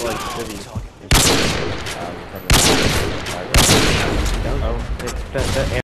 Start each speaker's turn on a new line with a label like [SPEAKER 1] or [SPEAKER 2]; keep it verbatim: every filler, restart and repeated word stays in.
[SPEAKER 1] like city.
[SPEAKER 2] Um, from the-
[SPEAKER 1] Oh, it's that, that